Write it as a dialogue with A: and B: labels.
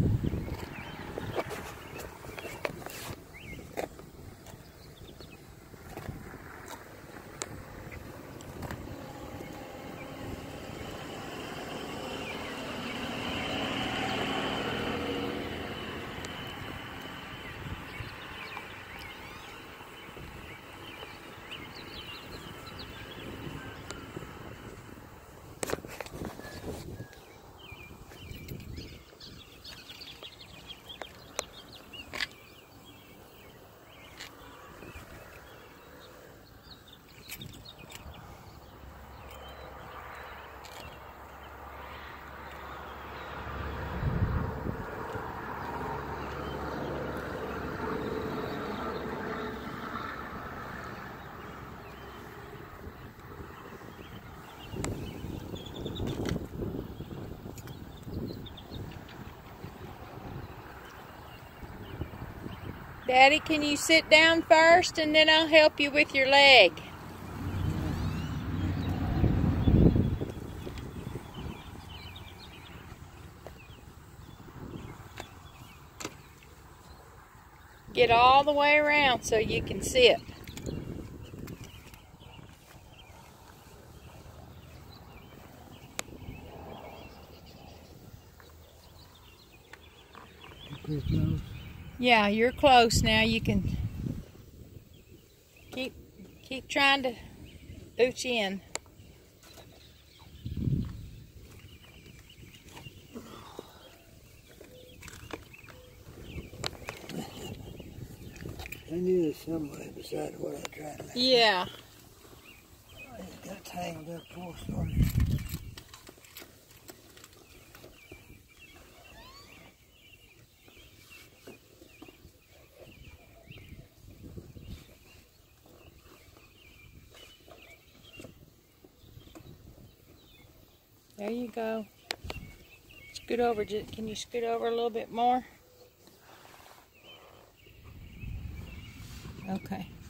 A: Daddy, can you sit down first and then I'll help you with your leg? Get all the way around so you can sit. Yeah, you're close now. You can keep trying to ooch in.
B: I knew there's somebody beside what I tried to.
A: Yeah.
B: I just got tangled up before I started.
A: There you go. Scoot over. Can you scoot over a little bit more? Okay.